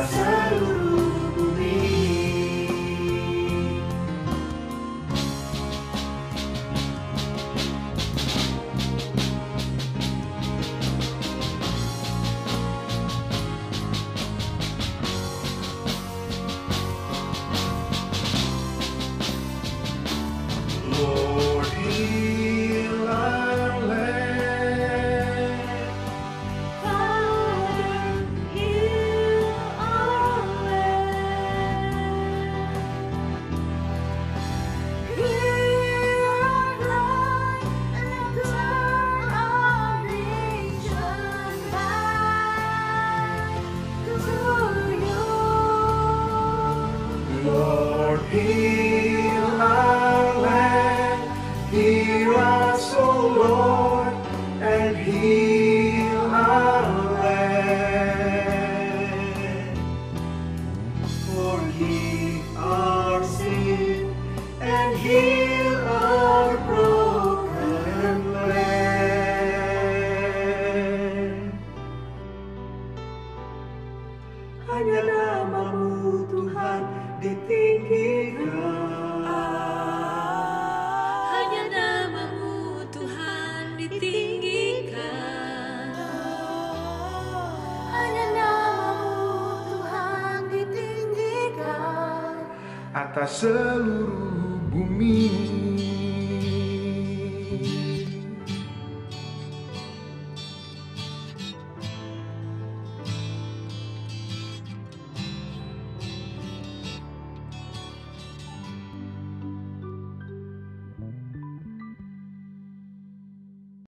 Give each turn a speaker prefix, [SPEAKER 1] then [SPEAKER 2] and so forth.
[SPEAKER 1] atas seluruh bumi. Lord, heal our land.
[SPEAKER 2] Father, heal our land. Hear our cry and turn our nation back to you.
[SPEAKER 1] Lord, heal our land. Hear us, O Lord, and heal our land. Forgive our sin and heal our broken land. Hanya nama-Mu Tuhan ditinggikan.
[SPEAKER 2] Hanya nama-Mu Tuhan ditinggikan. Hanya nama-Mu Tuhan ditinggikan
[SPEAKER 1] Atas seluruh bumi.